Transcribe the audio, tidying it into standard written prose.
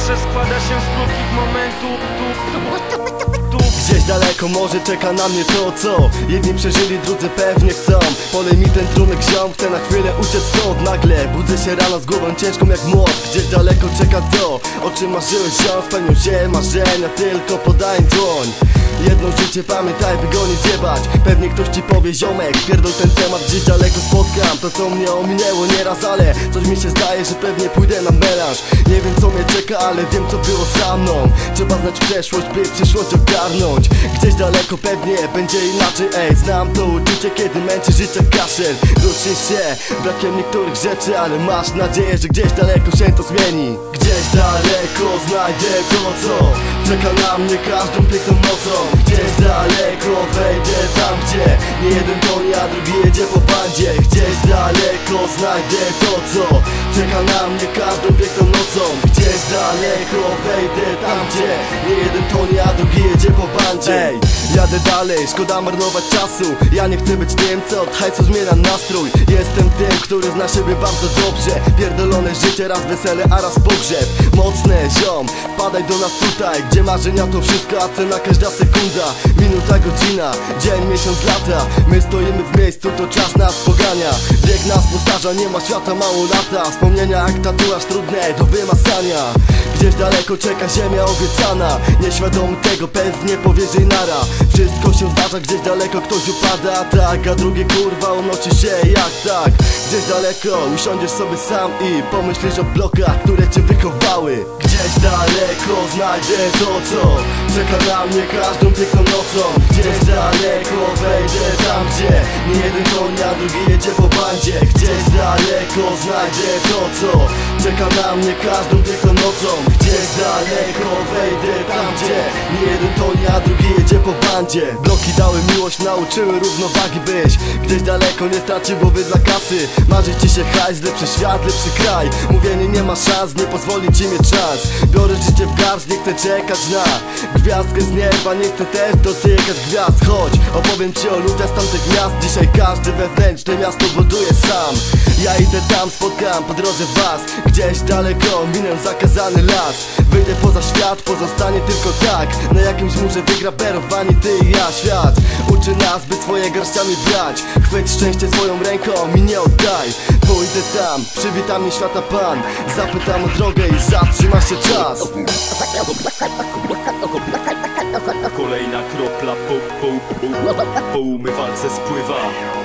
Zawsze składa się z krótkich momentów. Gdzieś daleko może czeka na mnie to, co jedni przeżyli, drudzy pewnie chcą. Polej mi ten trunek ziom, chcę na chwilę uciec stąd. Nagle budzę się rano z głową ciężką jak młot. Gdzieś daleko czeka to, o czym marzyłeś ziom. Spełnią się marzenia, tylko podaj dłoń. Jedno życie pamiętaj, by go nie zjebać. Pewnie ktoś ci powie, ziomek, pierdol ten temat, gdzieś daleko spotkam to, co mnie ominęło nieraz, ale coś mi się zdaje, że pewnie pójdę na melanż. Nie wiem, co mnie czeka, ale wiem, co było za mną. Trzeba znać przeszłość, by przyszłość ogarnąć. Gdzieś daleko pewnie będzie inaczej, ej. Znam to uczucie, kiedy męczy życie kaszel. Ruszysz się brakiem niektórych rzeczy, ale masz nadzieję, że gdzieś daleko się to zmieni. Gdzieś daleko znajdę to, co czeka na mnie każdą piękną nocą. Gdzieś daleko wejdę tam, gdzie nie jeden koń, a drugi jedzie po bandzie. Gdzieś daleko znajdę to, co czeka na mnie każdą piękną nocą. Gdzieś daleko wejdę tam, gdzie nie jeden koń, a drugi jedzie po bandzie. Ej, jadę dalej, szkoda marnować czasu. Ja nie chcę być tym, co od hajsu zmienia nastrój. Jestem tym, który zna siebie bardzo dobrze. Pierdolone życie, raz wesele, a raz pogrzeb. Mocne ziom, wpadaj do nas tutaj, gdzie marzenia to wszystko, a cena każda sekunda. Minuta, godzina, dzień, miesiąc, lata. My stoimy w miejscu, to czas nas pogania. Wiek nas postarza, nie ma świata, mało lata. Wspomnienia jak tatuaż trudne do wymasania. Gdzieś daleko czeka ziemia obiecana. Nieświadomy tego pewnie powierzy nara. Wszystko się zdarza, gdzieś daleko ktoś upada, tak, a drugie kurwa unosi się jak tak. Gdzieś daleko usiądziesz sobie sam i pomyślisz o blokach, które cię wychowały. Gdzieś daleko znajdę to, co czeka na mnie każdą piękną nocą. Gdzieś daleko wejdę tam, gdzie nie jeden koń, a drugi jedzie po bandzie. Gdzieś daleko znajdę to, co czeka na mnie każdą piękną nocą. Gdzieś daleko wejdę tam, gdzie nie jeden koń, a drugi jedzie po bandzie. Bloki dały miłość, nauczyły równowagi byś gdzieś daleko nie stracił głowy dla kasy. Marzy ci się hajs, lepszy świat, lepszy kraj. Mówienie nie ma szans, nie pozwoli ci mieć czas. Biorę życie w garść, nie chcę czekać na gwiazdkę z nieba, nie chcę też dotykać gwiazd. Chodź, opowiem ci o ludziach z tamtych miast. Dzisiaj każdy wewnętrzne miasto buduje sam. Ja idę tam, spotkam po drodze was. Gdzieś daleko minę zakazany las. Wyjdę poza świat, pozostanie tylko tak. Na jakimś murze wygraberowani ty i ja. Świat uczy nas, by swoje garściami brać. Chwyć szczęście swoją ręką i nie oddaj. Pójdę tam, przywita mnie świata Pan. Zapytam o drogę i zatrzyma się czas. Kolejna kropla po umywalce spływa.